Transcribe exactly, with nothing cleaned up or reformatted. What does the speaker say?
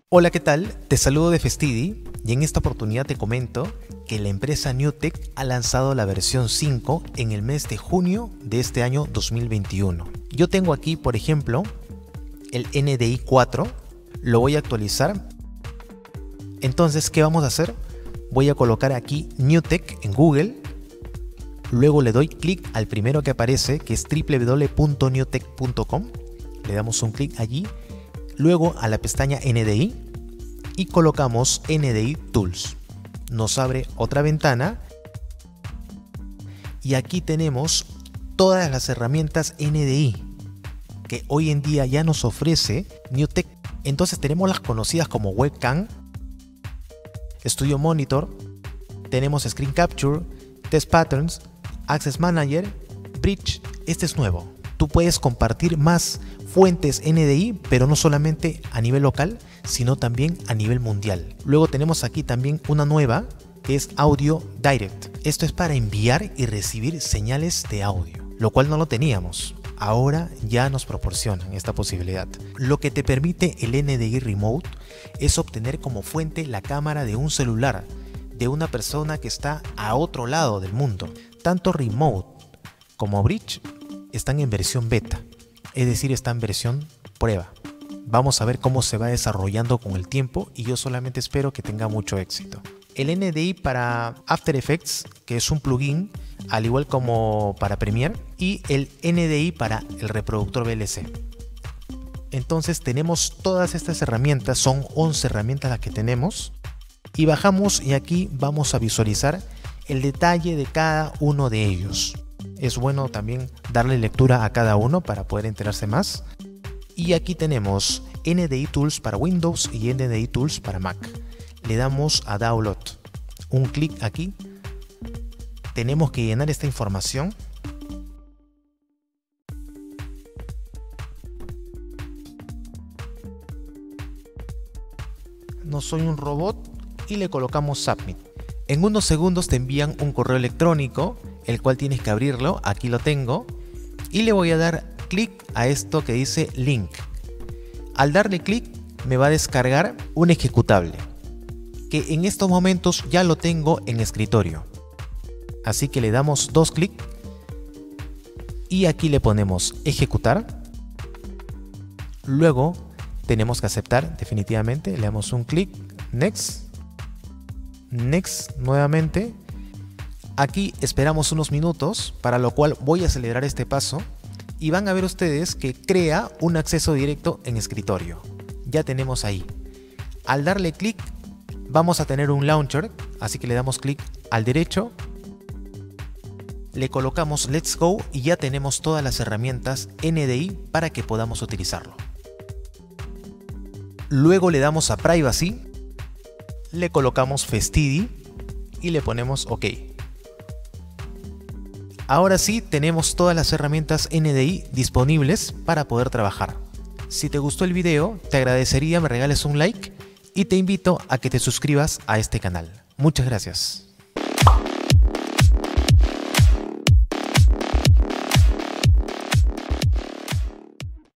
Hola, ¿qué tal? Te saludo de Festidi y en esta oportunidad te comento que la empresa Newtek ha lanzado la versión cinco en el mes de junio de este año dos mil veintiuno. Yo tengo aquí, por ejemplo, el N D I cuatro, lo voy a actualizar. Entonces, ¿qué vamos a hacer? Voy a colocar aquí Newtek en Google, luego le doy clic al primero que aparece, que es w w w punto newtek punto com, le damos un clic allí, luego a la pestaña N D I y colocamos N D I Tools. Nos abre otra ventana y aquí tenemos todas las herramientas N D I que hoy en día ya nos ofrece Newtek. Entonces tenemos las conocidas como Webcam, Studio Monitor, tenemos Screen Capture, Test Patterns, Access Manager, Bridge. Este es nuevo. Tú puedes compartir más fuentes N D I, pero no solamente a nivel local, sino también a nivel mundial. Luego tenemos aquí también una nueva que es Audio Direct. Esto es para enviar y recibir señales de audio, lo cual no lo teníamos. Ahora ya nos proporcionan esta posibilidad. Lo que te permite el N D I Remote es obtener como fuente la cámara de un celular de una persona que está a otro lado del mundo. Tanto Remote como Bridge están en versión beta, es decir, están en versión prueba. Vamos a ver cómo se va desarrollando con el tiempo y yo solamente espero que tenga mucho éxito. El N D I para After Effects, que es un plugin, al igual como para Premiere, y el N D I para el reproductor V L C. Entonces tenemos todas estas herramientas, son once herramientas las que tenemos, y bajamos y aquí vamos a visualizar el detalle de cada uno de ellos. Es bueno también darle lectura a cada uno para poder enterarse más. Y aquí tenemos N D I Tools para Windows y N D I Tools para Mac. Le damos a Download. Un clic aquí. Tenemos que llenar esta información. No soy un robot y le colocamos Submit. En unos segundos te envían un correo electrónico, el cual tienes que abrirlo. Aquí lo tengo. Y le voy a dar clic a esto que dice Link. Al darle clic me va a descargar un ejecutable, que en estos momentos ya lo tengo en escritorio. Así que le damos dos clics y aquí le ponemos ejecutar. Luego tenemos que aceptar definitivamente. Le damos un clic, Next. Next nuevamente. Aquí esperamos unos minutos, para lo cual voy a acelerar este paso y van a ver ustedes que crea un acceso directo en escritorio. Ya tenemos ahí. Al darle clic vamos a tener un launcher, así que le damos clic al derecho, le colocamos Let's Go y ya tenemos todas las herramientas N D I para que podamos utilizarlo. Luego le damos a Privacy, le colocamos Festidi y le ponemos OK. Ahora sí tenemos todas las herramientas N D I disponibles para poder trabajar. Si te gustó el video, te agradecería me regales un like y te invito a que te suscribas a este canal. Muchas gracias.